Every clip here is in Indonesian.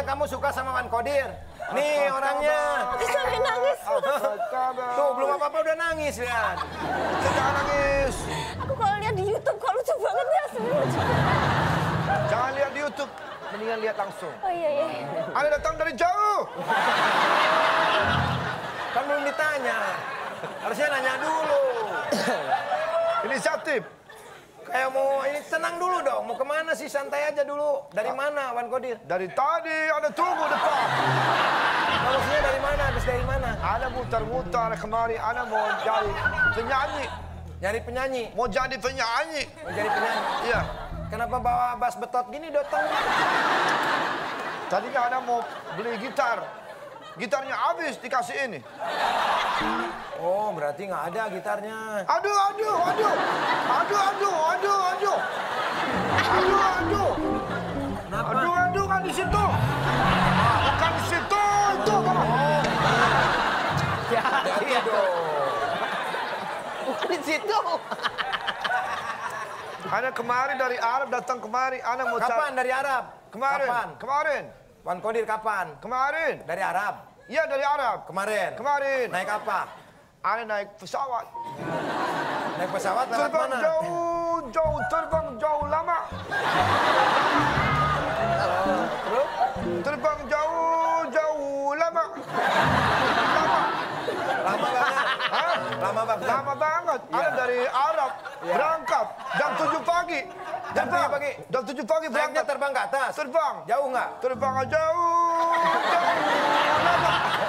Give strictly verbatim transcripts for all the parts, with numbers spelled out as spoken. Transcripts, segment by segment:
kamu suka sama Wan Kodir. Nih orangnya. Aku sampai nangis. Tuh belum apa-apa udah nangis lihat. Jangan nangis. Aku kalau lihat di YouTube kok lucu banget ya lucu. Jangan lihat di YouTube, mendingan lihat langsung. Oh iya iya. Anda datang dari jauh. Kan belum ditanya. Harusnya nanya dulu. Inisiatif. Kayak mau ini tenang dulu dong. Mau kemana sih? Santai aja dulu. Dari mana Wan Kodir? Dari tadi Anda tunggu depan. Maksudnya dari mana? Habis dari mana? Anda mutar-mutar kemari. Anda mau jadi penyanyi. Nyari penyanyi. Mau jadi penyanyi. Mau jadi penyanyi. Iya. Kenapa bawa bass betot gini datang? Tadinya Anda mau beli gitar. Gitarnya habis dikasih ini. Oh, berarti nggak ada gitarnya. Aduh, aduh, aduh. Aduh, aduh, aduh, aduh. Aduh, aduh. Kenapa? Aduh, aduh, kan di situ. Bukan di situ, itu. Oh. Ya, iya dong. Bukan di situ. Anda kemarin dari Arab datang kemari. Anda mau Kapan dari Arab? Kemarin. Kapan? Kemarin. Wan Kodir kapan? Kemarin. Dari Arab? Iya, dari Arab. Kemarin? Kemarin. Naik apa? Anda naik pesawat. Naik pesawat lewat Terbang mana? jauh, jauh, terbang jauh lama. Terus? Terbang jauh, jauh lama. Lama. Lama banget. Hah? Lama banget. Lama banget. Iya. Ada dari Arab Iya. berangkat jam tujuh pagi. Jam tujuh pagi? Jam tujuh pagi Naiknya berangkat. terbang ke atas? Terbang. Jauh nggak? Terbang jauh, jauh lama.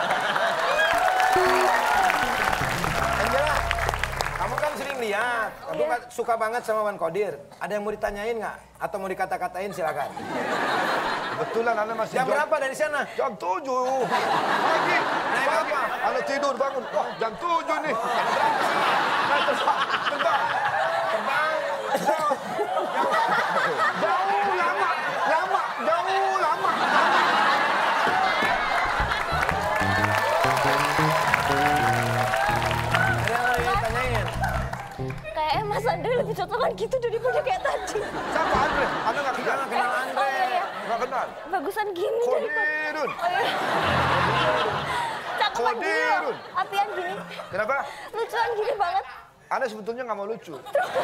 Angela, kamu kan sering lihat. Kamu Iya. kan suka banget sama Wan Kodir. Ada yang mau ditanyain nggak? Atau mau dikata-katain silakan. Kebetulan Anda masih Jam jauh. berapa dari sana? Jam tujuh pagi. Naik Pagi. apa? Anda tidur bangun. Wah, jam tujuh nih. Naik terbang. Terbang. Terbang. Jauh. Jauh lama. Lama. Jauh lama. Ada yang mau ditanyain? Kayaknya Mas Andre lebih cocokan gitu daripada kayak tadi. Siapa Andre? Anda nggak Kita kenal? nggak kenal Oh Andre. iya iya. Nggak kenal? Bagusan gini daripada. Kodirun. Oh iya. Cakepan gini loh. Kodirun. Apian gini. Kenapa? Lucuan gini banget. Anda sebetulnya nggak mau lucu.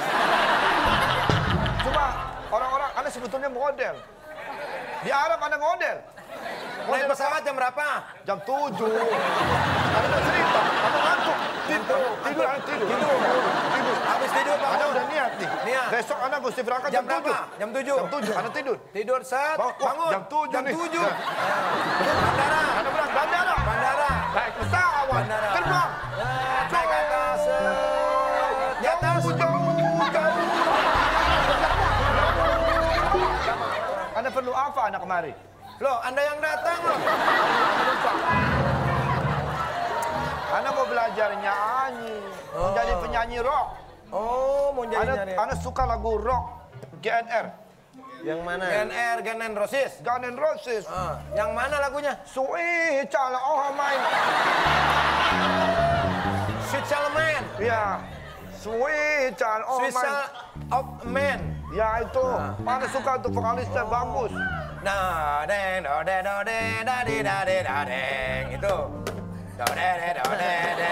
Cuma orang-orang, Anda sebetulnya model. Di Arab Anda model. Naik pesawat jam berapa? Jam tujuh. Anda udah cerita, Anda ngantuk. Tidur, tidur, Anda tidur. Tidur, tidur. Habis tidur Anda bangun. udah niat nih. Niat. Besok Anda mesti berangkat Jam jam tujuh. berapa? Jam tujuh. Jam tujuh, Anda tidur. Tidur set, Bangun. Wah, bangun. jam tujuh Jam nih. tujuh. Ya. Bandara. Anda berangkat bandara. Bandara. Naik pesawat. Bandara. Terbang. Set, naik ke atas. set. Di atas. Jauh, jauh, jauh. Anda perlu apa anak kemari? Loh, Anda yang datang loh. Anda mau belajar nyanyi, mau Oh. jadi penyanyi rock. Oh, mau jadi Anda, nyari. Anda suka lagu rock G N R, Yang mana? G N R, Guns N' Roses. Guns N' Roses. Ah, yang mana lagunya? Sweet Child of Mine. Sweet Child of Man. Ya, Sweet Child of Sweet Mine. Child of Man. Ya itu, Anda suka tuh vokalisnya bagus. Nah, deng, do de do de da di da de da deng itu. Do de de do de de.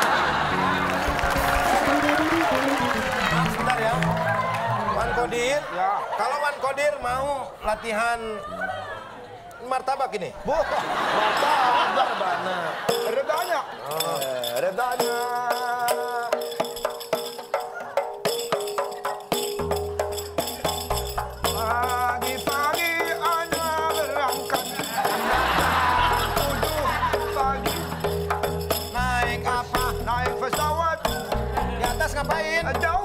Maaf, sebentar ya. Wan Kodir. Ya. Kalau Wan Kodir mau latihan martabak ini. Bu, Martabak bana. redanya. Eh, redanya. Pagi-pagi Anda berangkat. Tujuh pagi Naik apa? naik pesawat. Di atas ngapain? Jauh